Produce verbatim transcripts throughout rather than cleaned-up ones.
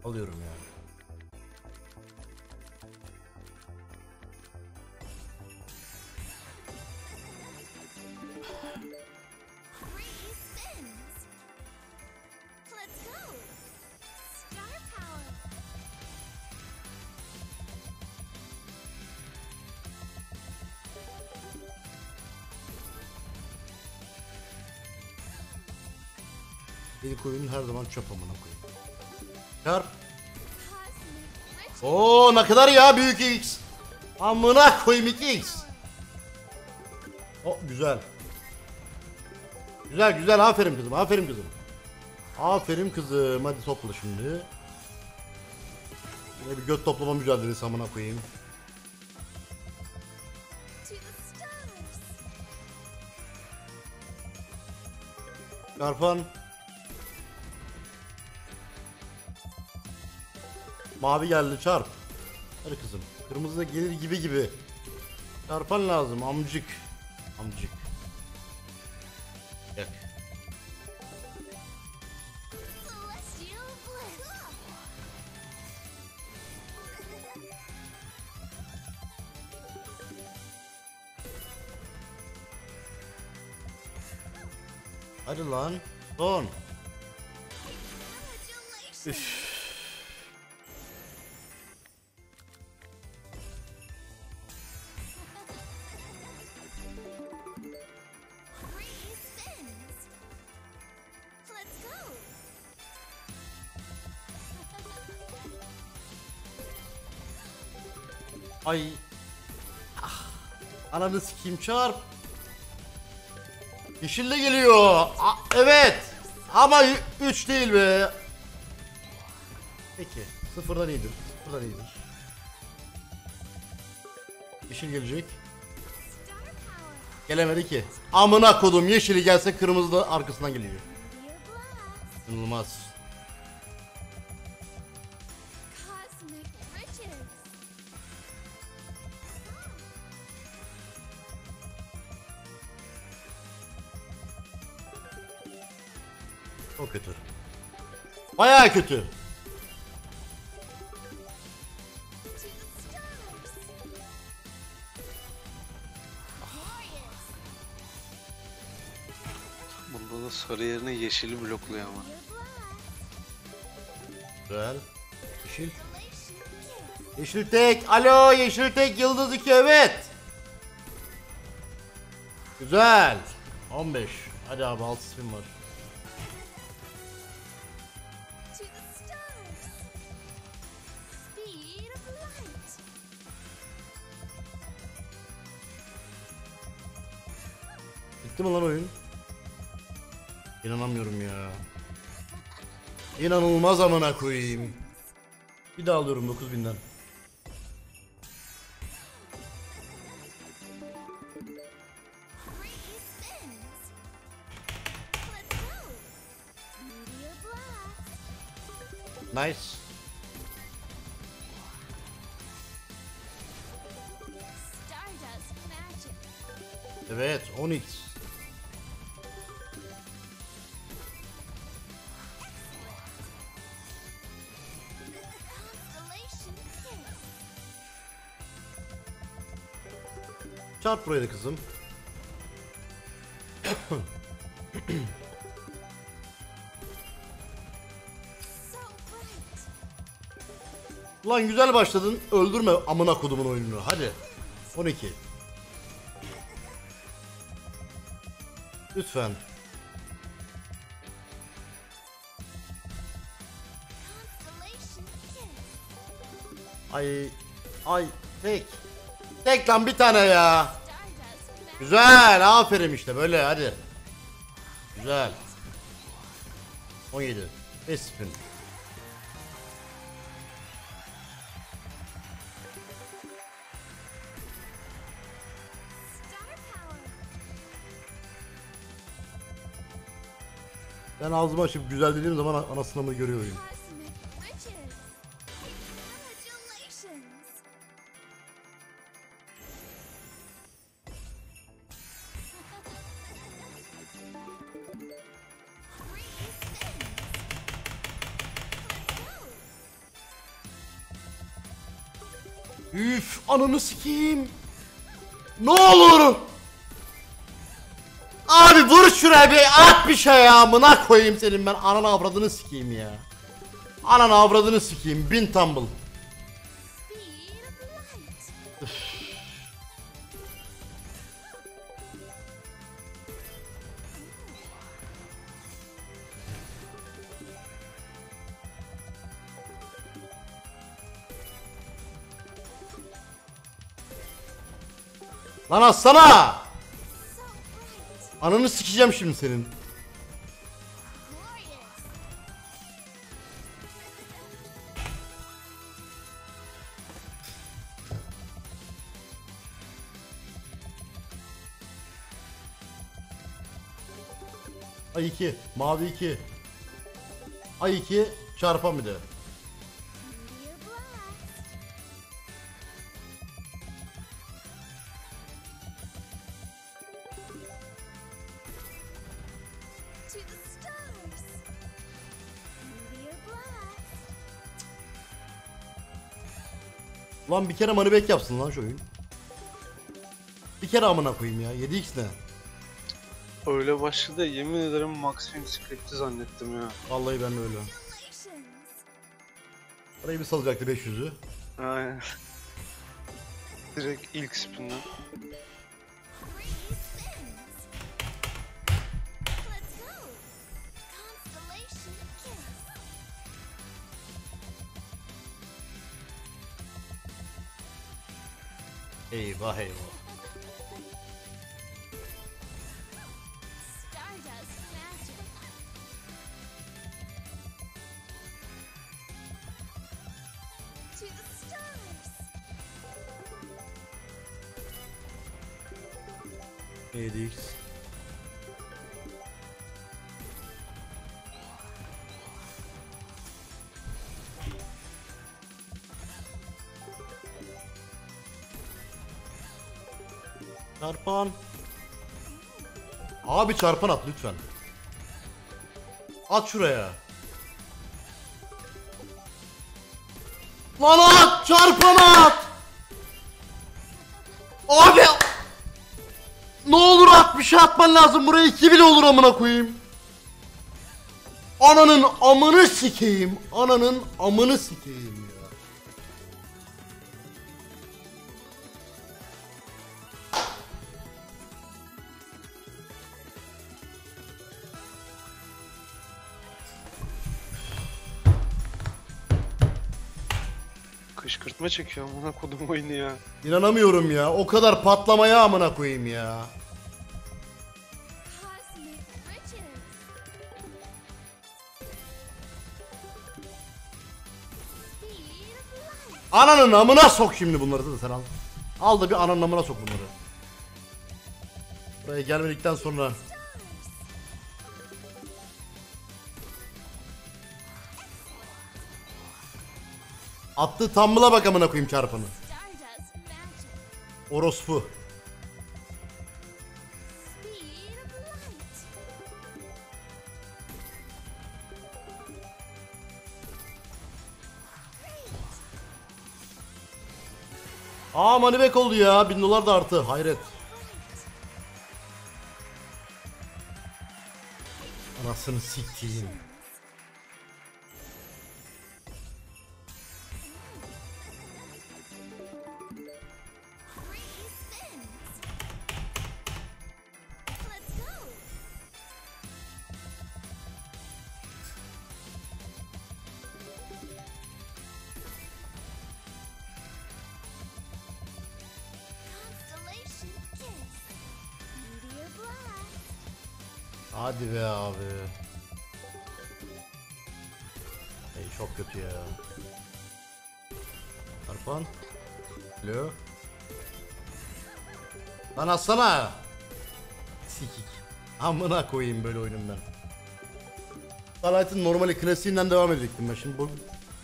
Alıyorum yani. İlk oyun her zaman çöp amına koyayım. Kar. Oo ne kadar ya büyük X. Amına koyayım iki X. O güzel. Güzel güzel aferin kızım aferin kızım. Aferin kızım hadi topla şimdi. Yine bir göt toplama mücadelesi amına koyayım. Karpan. Mavi geldi çarp. Hadi kızım. Kırmızı da gelir gibi gibi. Çarpan lazım amcık. Amcık. Yak. Hadi lan. Son. Üff. Ay. Ah. Ananı sikeyim çarp. Yeşille geliyor. A evet. Ama üç değil be. Peki. Sıfırdan iyidir. Sıfırdan iyidir. Yeşil gelecek. Gelemedi ki. Amına kodum yeşili gelse kırmızı da arkasından geliyor. İnanılmaz. Çok kötü. Bayağı kötü. Bunda da sarı yerine yeşili blokluyor ama. Güzel. Yeşil. Yeşil tek. Alo yeşil tek yıldız iki evet. Güzel. on beş. Hadi abi altı spin var. Bitti mi lan oyun? İnanamıyorum ya. İnanılmaz amına koyayım. Bir daha alıyorum dokuz binden. Nice. Evet on x. Çarp buraya da kızım. Ulan güzel başladın. Öldürme amına kodumun oyununu. Hadi. on iki. Lütfen. Ay. Ay. Tek. Tek lan bir tane ya. Güzel. Aferin işte böyle hadi. Güzel. on yedi. beş spin. Ben ağzımı açıp güzel dediğim zaman anasını mı görüyor oyun. Üf, ananı sikeyim. Ne olur. Abi vur şuraya bir, at bir şey ya, amına koyayım senin ben, ananı avradını sikeyim ya. Ananı avradını sikeyim, bin tumble. Lan atsana. Ananı sikeceğim şimdi senin. Ay iki, mavi iki. Ay iki, çarpan bir de. Lan bir kere money back yapsın lan şu oyun. Bir kere amına koyayım ya. yedi x ne? Öyle başladı, yemin ederim Maximum Script'i zannettim ya. Vallahi ben de öyle. Parayı bir salacaktı beş yüzü. Aynen. Direkt ilk spin'den. Eyvah eyvah. yedi x. Çarpan. Abi çarpan at lütfen. At şuraya. Lan at! Çarpan at! Abi! Ne olur at, bir şey atman lazım, buraya iki bile olur amına koyayım. Ananın amını sikeyim. Ananın amını sikeyim ya. Kışkırtma çekiyor amına kodum oyunu ya. İnanamıyorum ya. O kadar patlamaya amına koyayım ya. Ananın amına sok şimdi bunları da sen al. Al da bir ananın amına sok bunları. Buraya gelmedikten sonra. Attığı tambıla bak amına koyayım çarpanı. Orospu. Aa money back oldu ya. Bin dolar da artı. Hayret. Anasını siktiğim. Hadi be abi. Ey çok kötü ya. Arpan. Alo. Lan atsana. Sikik. Amına koyayım böyle oyunum ben. Starlight'ın normali klasiğinden devam edecektim ben şimdi bu.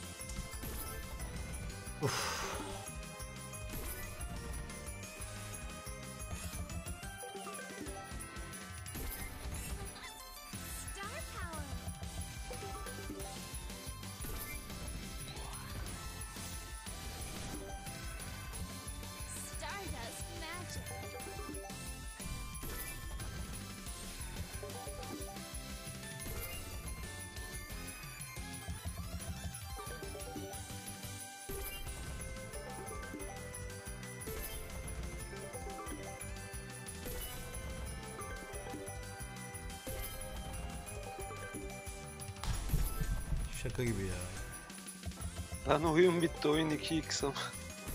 Uf. Şaka gibi ya. Lan oyun bitti, oyun iki x ama.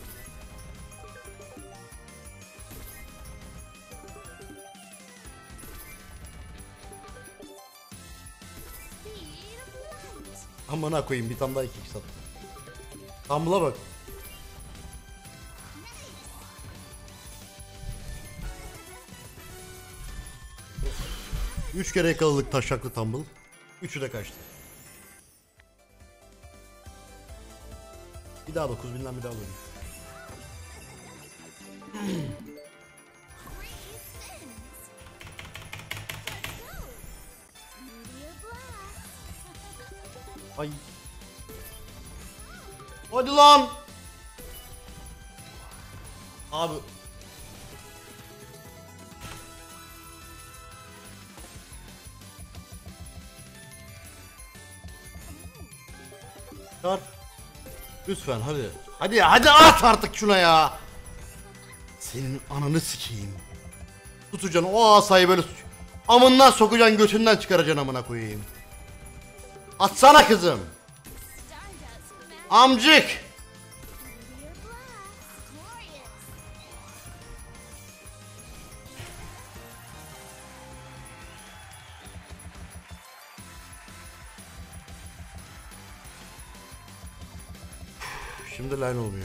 Amına koyayım, bir tane daha iki x attım. Tumble'a bak. Üç kere yakaladık taşaklı Tumble. Üçü de kaçtı. Bir daha dokuz binden bir daha alıyorum. Ay. Hadi lan. Abi. Çarp. Lütfen hadi. Hadi hadi at artık şuna ya. Senin ananı sikeyim. Tutacaksın o asayı böyle amından sokacaksın, götünden çıkaracaksın, amına koyayım. Atsana kızım. Amcık. Şimdi line olmuyor.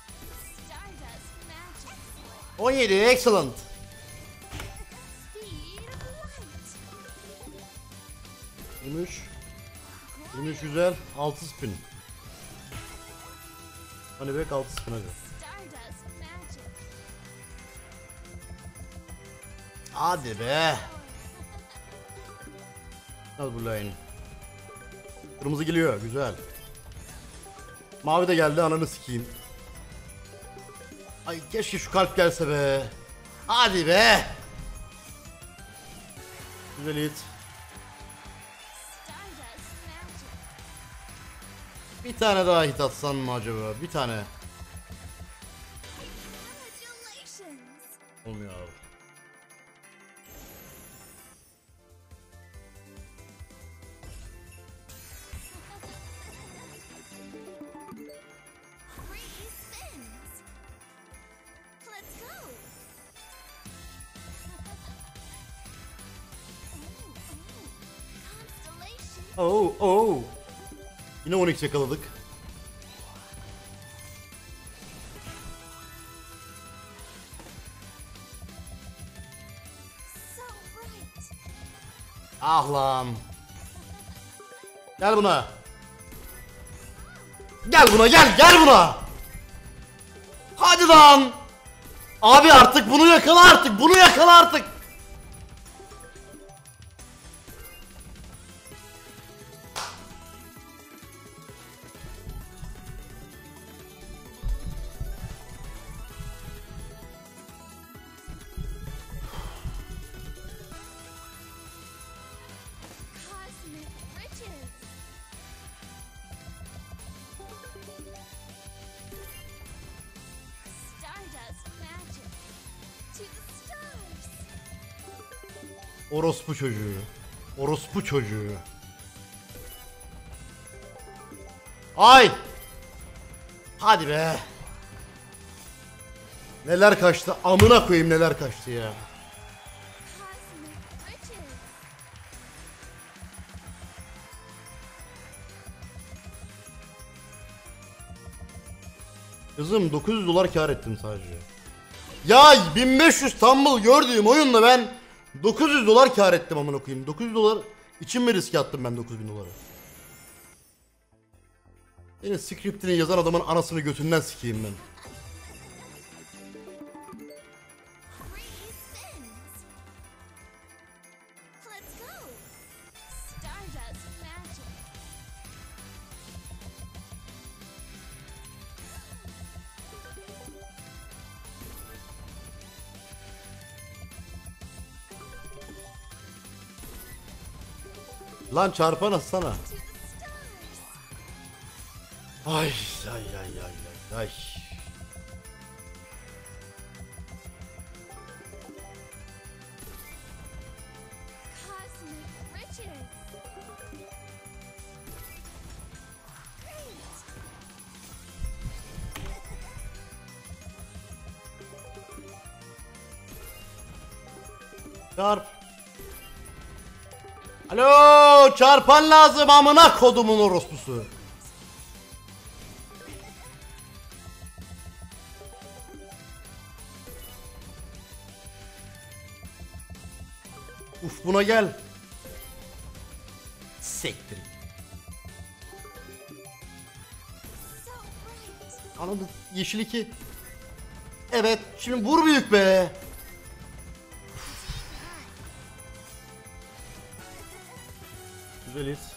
on yedi excellent. yirmi üç. yirmi üç güzel. altı spin. Hani bek altı spin hadi. Hadi be. Al bu line. Kırmızı geliyor, güzel. Mavi de geldi, ananı sikeyim. Ay keşke şu kalp gelse be. Hadi be. Güzel hit. Bir tane daha hit atsan mı acaba? Bir tane. Olmuyor abi. Oh oh. Yine on x yakaladık. Ah lan. Gel buna. Gel buna, gel gel buna. Hadi lan. Abi artık bunu yakala, artık bunu yakala artık. Orospu çocuğu. Orospu çocuğu. Ay. Hadi be. Neler kaçtı, amına koyayım neler kaçtı ya. Kızım dokuz yüz dolar kar ettim sadece. Ya bin beş yüz Tumble gördüğüm oyunda ben dokuz yüz dolar kar ettim, amına koyayım. dokuz yüz dolar için mi riske attım ben dokuz bin doları? Senin scriptini yazan adamın anasını götünden sikeyim ben. Lan çarpan atsana. Ay ay ay ay ay ay. Çarp. Alo, çarpan lazım amına kodumun orospusu. Uf, buna gel. Sektir. Anladın, yeşil iki. Evet, şimdi vur büyük be. Güzeliz.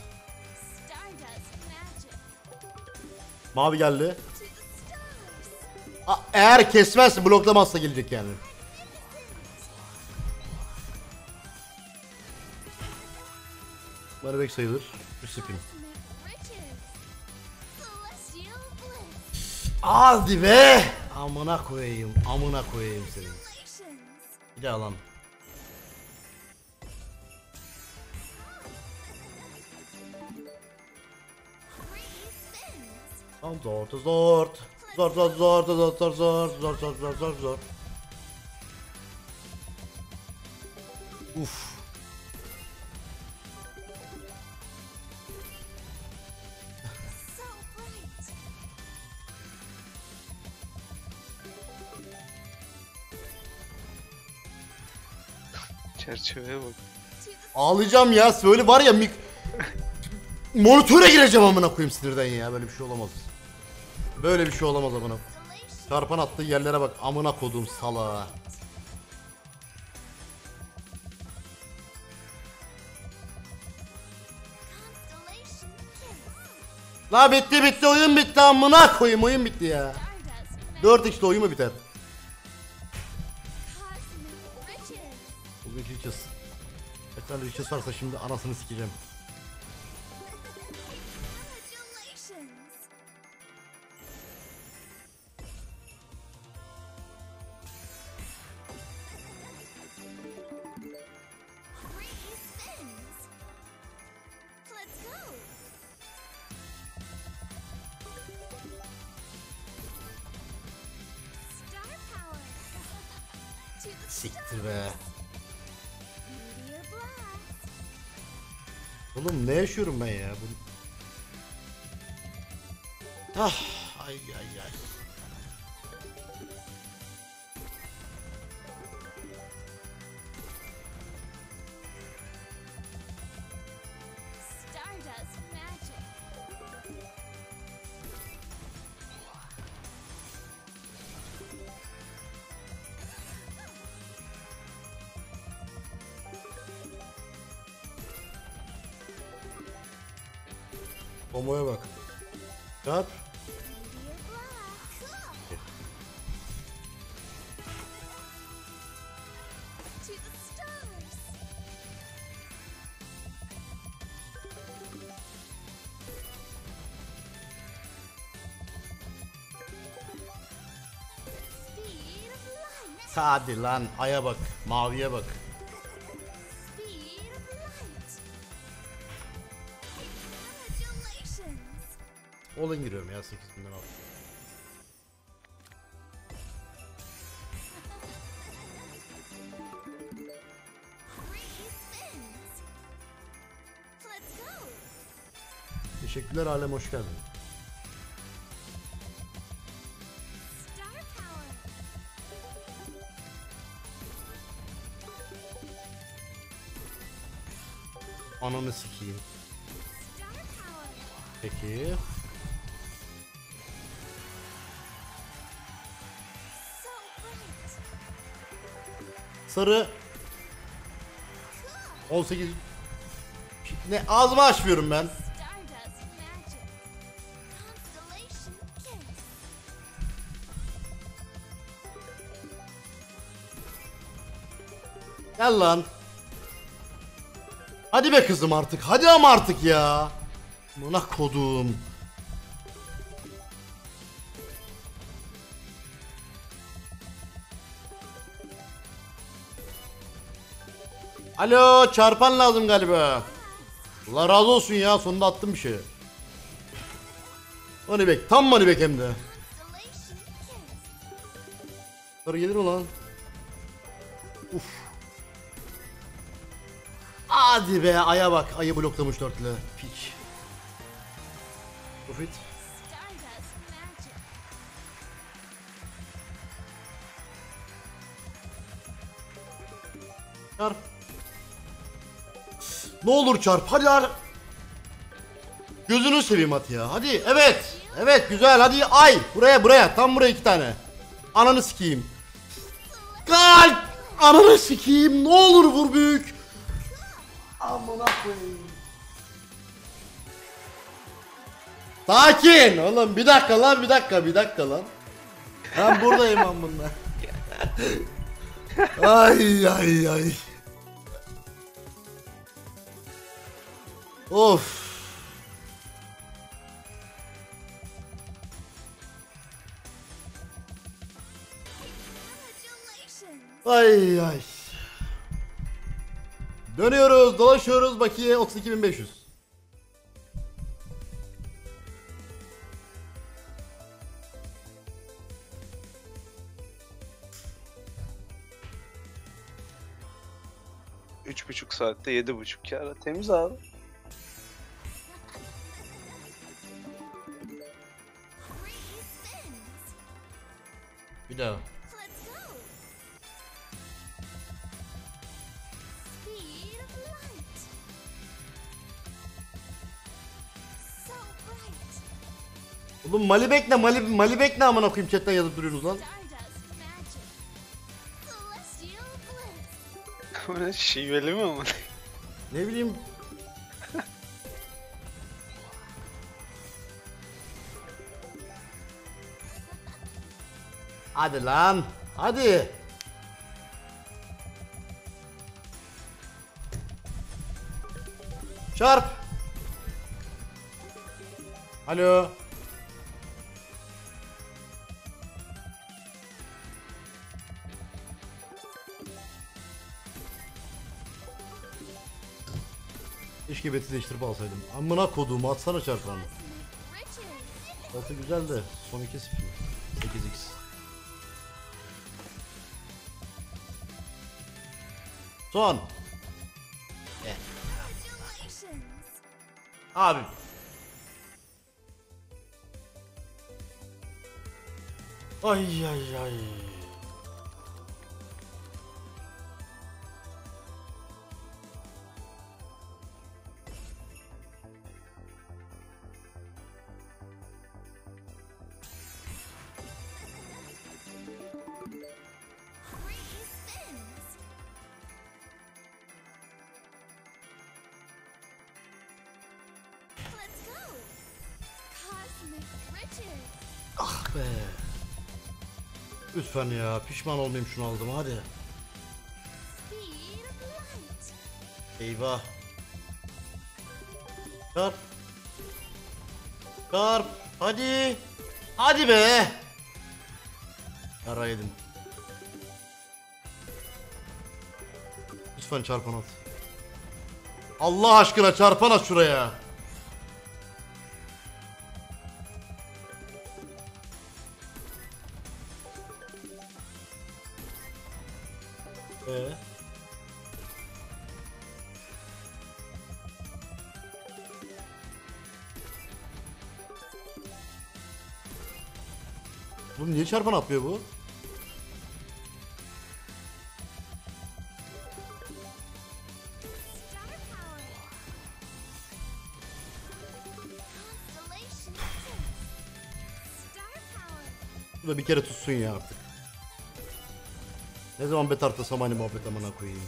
Mavi geldi. Aa, eğer kesmezse, bloklamazsa gelecek yani. Bana bek sayılır. Bir spin. Hadi be. Amına koyayım. Amına koyayım seni. Bir daha lan. Zor zor zor zor zor zor zor zor zor zor zor zor zor zor. Uf. Çerçeveye bak. Ağlayacağım ya. Söyle var ya mik monitöre gireceğim amına koyayım sinirden ya. Böyle bir şey olamaz. Böyle bir şey olamaz amına. Çarpan attığı yerlere bak amına kodum salağa. La bitti bitti oyun bitti amına koyayım oyun bitti ya. dört x'de oyun mu biter? Bugün Riches. Bir tane Riches varsa şimdi anasını sikeceğim. Siktir be. Oğlum ne yaşıyorum ben ya? Bu... Ah, ay ay ay. Tomo'ya bak. Çarp. Hadi lan aya bak, maviye bak. Olin giriyorum ya sekiz binden altı. Teşekkürler Alem, hoş geldin. Ananı sikeyim. Peki. Sarı on sekiz. Ne ağzımı açmıyorum ben. Gel lan. Hadi be kızım artık. Hadi ama artık ya. Buna kodum. Alo, çarpan lazım galiba. Allah razı olsun ya, sonunda attım bir şey. Moneybag, tam moneybag hem de. Sarı gelir mi lan? Uf. Hadi be aya bak. Ayı bloklamış dörtlü. Piç. Profit. Çarp. Ne olur çarp. Hadi ar. Gözünü seveyim at ya. Hadi evet. Evet güzel hadi ay. Buraya buraya. Tam buraya iki tane. Ananı sikeyim. Kalp. Ananı sikeyim. Ne olur vur büyük. Amına koyayım. Sakin oğlum bir dakika lan bir dakika bir dakika lan. Ben buradayım lan bunlar. Ay ay ay. Of. Ay ay. Dönüyoruz, dolaşıyoruz. Bakiye otuz iki bin beş yüz. Üç buçuk saatte yedi buçuk kâra. Temiz abi. Bir daha. Oğlum Malibek ne? Mali, Malibek ne amına koyayım chatten yazıp duruyorsunuz lan. Bu ne şiveli mi ama? Ne bileyim. Hadi lan. Hadi. Çarp. Alo. Keşke beti değiştirip alsaydım. Amına koduğumu atsana çarpanı. Altı güzel de son iki spin. sekiz x. Son. Eh. Abi. Ay ay ay. Ah be. Lütfen ya pişman olmayayım şunu aldım hadi. Eyvah. Çarp. Çarp. Hadi. Hadi be. Yara yedim. Lütfen çarpan at. Allah aşkına çarpan at şuraya. Ee? Oğlum niye çarpan atmıyor bu? Bu da bir kere tutsun ya artık. Ne zaman bet artlasam aynı muhabbet amına koyayım.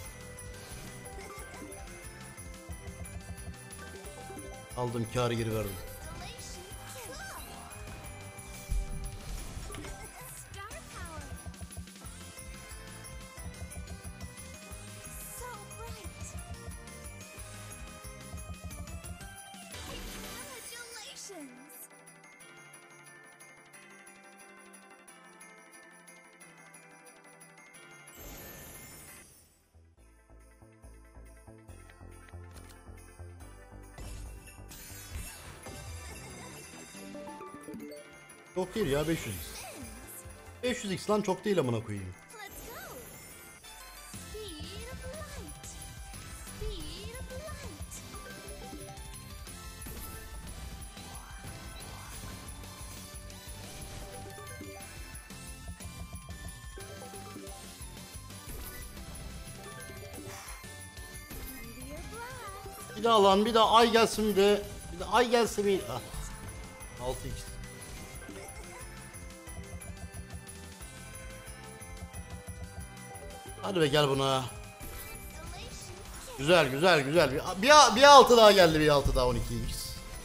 Aldım kârı geri verdim. Çok değil ya beş yüz x. beş yüz x lan çok değil amına koyayım. Bir daha lan, bir daha ay gelsin bir de. Bir de ay gelsin bir. Ah. altı x. Hadi be gel buna. Güzel güzel güzel. Bir, bir, bir altı daha geldi, bir altı daha on iki x.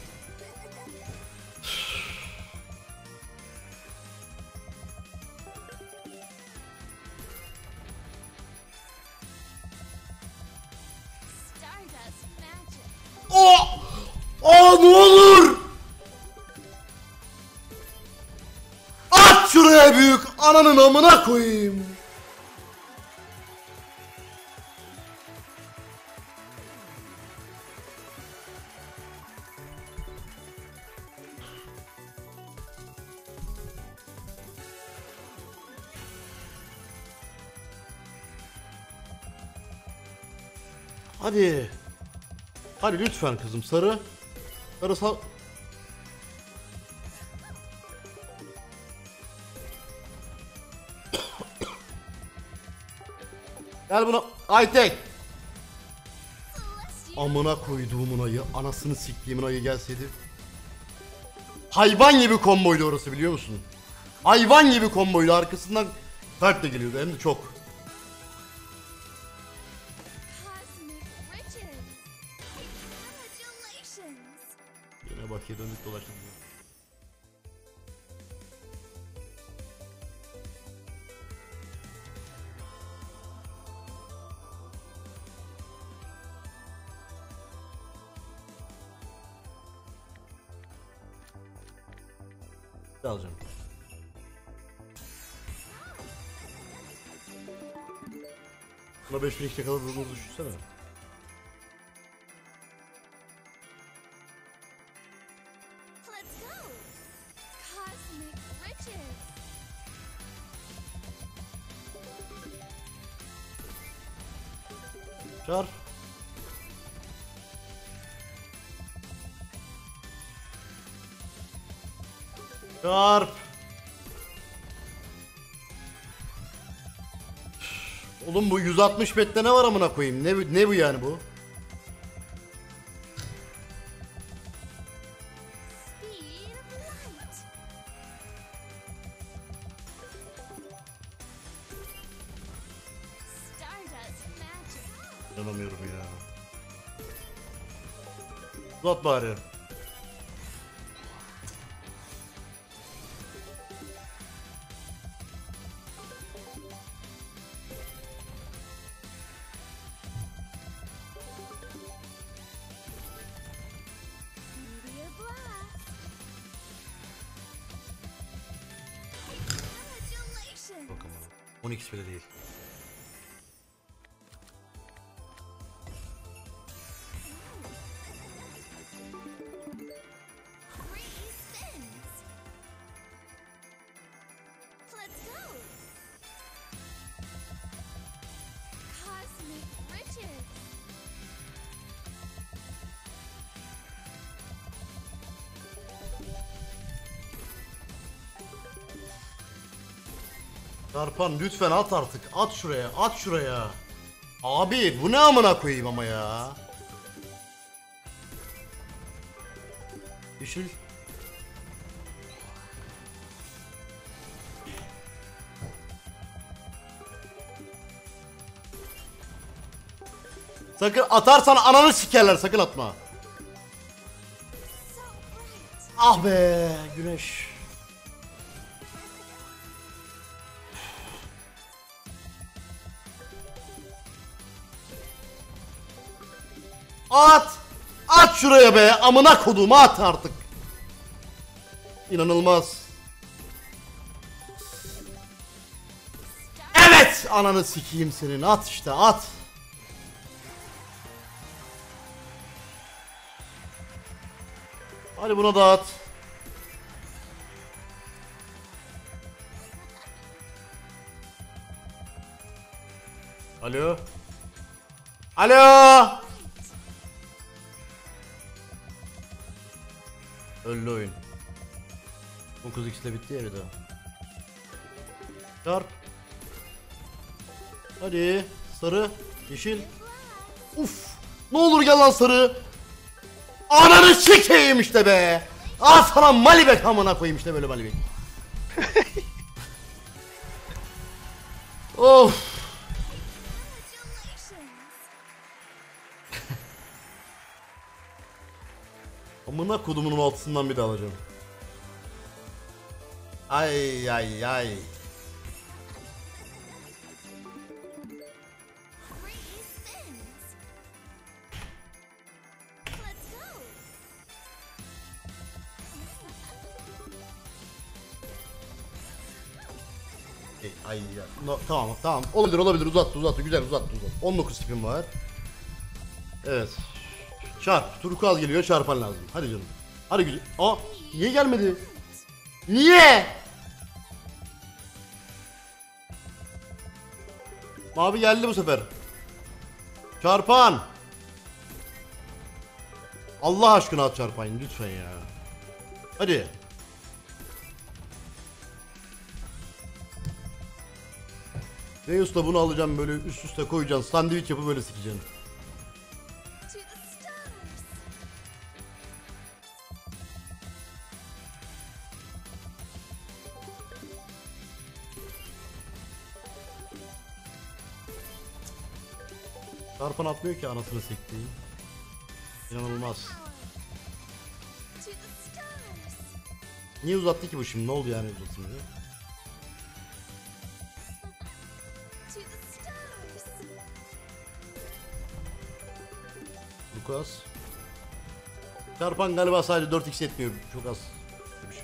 Oh! Oh ne olur! At şuraya büyük ananın amına koyayım. Hadi. Hadi lütfen kızım, sarı. Sarı sal. Gel buna. Aytek. Amına koyduğumun ayı, anasını siktiğimin ayı gelseydi. Hayvan gibi komboydu orası, biliyor musun? Hayvan gibi komboydu, arkasından kalp de geliyordu, hem de çok. Yine bakiye döndük dolaştık. Alacağım. Buna beş bin iki kadar durduğumuzu düşünsene. Çar. Çarp. Oğlum bu yüz altmış bette ne var amına koyayım? Ne ne bu yani bu? İnanamıyorum ya. Uzat bari. on x bile değil. Çarpan lütfen at artık. At şuraya. At şuraya. Abi bu ne amına koyayım ama ya. Yeşil. Sakın atarsan ananı sikerler, sakın atma. Ah be güneş. At! At şuraya be! Amına kodum, at artık! İnanılmaz. Evet! Ananı sikeyim senin, at işte, at! Hadi buna da at. Alo? Alo! Öldü oyun. dokuz x ile bitti ya bir daha. Çarp. Hadi. Sarı. Yeşil. Uf. Ne olur gel lan sarı. Ananı sikeyim işte be. Al sana Malibek amına koyayım işte böyle Malibek. Of. Amına kodumun altısından bir de alacağım. Ay ay ay. Ay, ay ya. No, tamam tamam. Olabilir olabilir uzattı uzattı güzel uzattı uzattı. on dokuz tipim var. Evet. Çarp. Turkuaz geliyor çarpan lazım. Hadi canım. Hadi güzel. Aa niye gelmedi? Niye? Mavi geldi bu sefer. Çarpan. Allah aşkına at çarpayın lütfen ya. Hadi. Zeus'la bunu alacağım böyle üst üste koyacaksın. Sandviç yapıp böyle sikeceksin. Çarpan atmıyor ki anasını sektiği. İnanılmaz. Niye uzattı ki bu şimdi? Ne oldu yani uzatınca? Lukas. Çarpan galiba sadece dört x etmiyor. Çok az. Bir şey.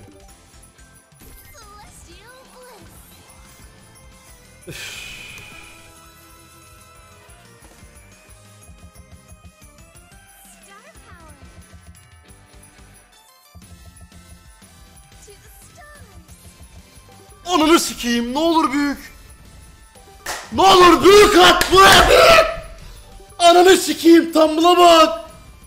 Üff. Ananı sikeyim ne olur büyük. Ne olur büyük at buraya büyük. Ananı sikeyim Tumble'a bak.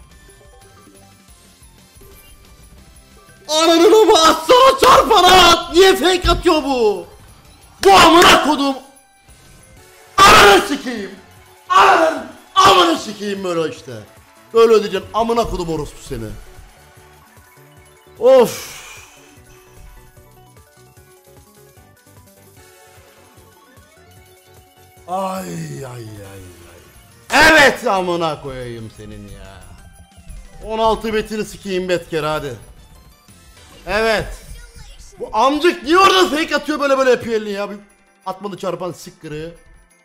Ananı mı atsana çarpana at. Niye fake atıyor bu? Bu amına kodum. Ananı sikeyim. Ananı amına sikeyim böyle işte. Böyle ödeyeceksin amına kodum orospu seni. Of. Ay ay ay ay. Evet amına koyayım senin ya. on altı betini sikeyim Betker hadi. Evet. Bu amcık niye orada fake atıyor böyle böyle yapıyor elini ya. Atmadı çarpan sikkırı.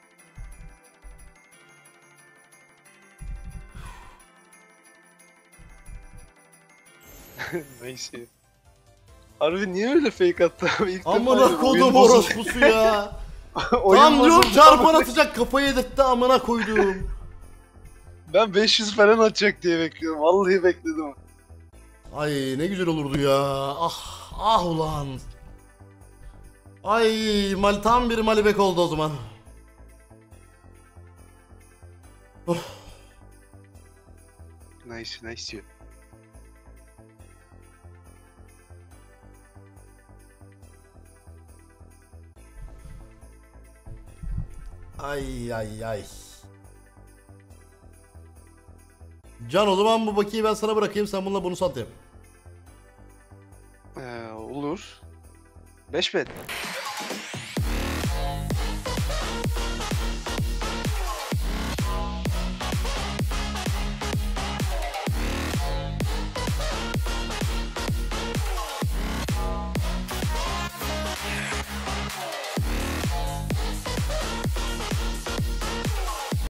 Neyse. Harbi niye öyle fake attı abi? İlk defa Amına oyun kodum bozuldu. orospusu ya. Oyun Tam diyorum bozuldu. çarpan atacak kafayı yedirtti amına koyduğum. Ben beş yüz falan atacak diye bekliyorum. Vallahi bekledim. Ay ne güzel olurdu ya. Ah ah ulan. Ay mal tam bir Malibek oldu o zaman. Oh. Nice nice. Ay ay ay. Can o zaman bu bakiyi ben sana bırakayım sen bununla bunu sat yap. Ee, olur. beş bet.